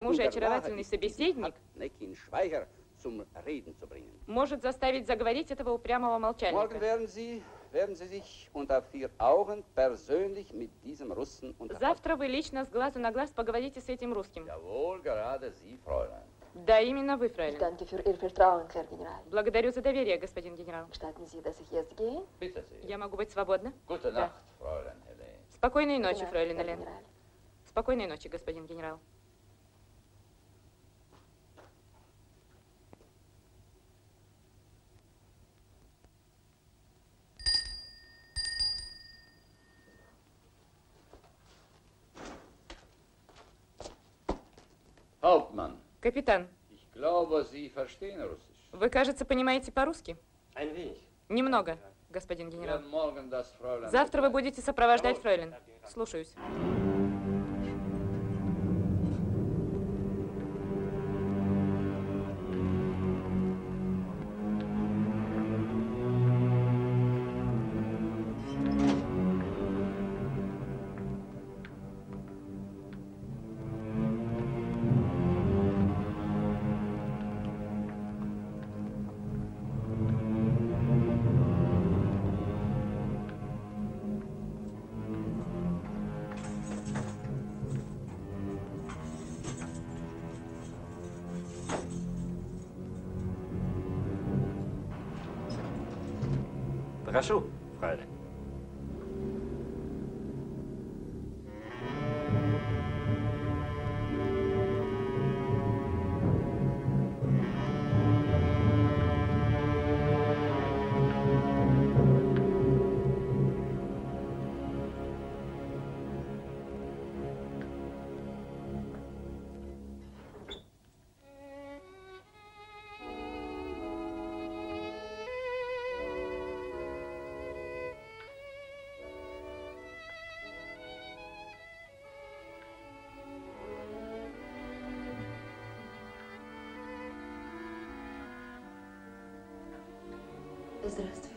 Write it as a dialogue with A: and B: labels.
A: Муж и очаровательный собеседник может заставить заговорить этого упрямого молчальника. Завтра вы лично с глазу на глаз поговорите с этим русским. Да, именно вы, фрейлин. Благодарю за доверие, господин генерал. Я могу быть свободна? Да. Спокойной ночи, фрейлин Элен. Спокойной ночи, господин генерал.
B: Hauptmann.
A: Капитан.
B: Ich glaube, Sie verstehen Russisch.
A: Вы, кажется, понимаете по-русски?
C: Ein wenig.
A: Немного, господин генерал.
B: Wir morgen das Fräulein
A: Завтра вы будете сопровождать фрейлин. Слушаюсь.
C: Прошу, фрейлин.
D: Здравствуй.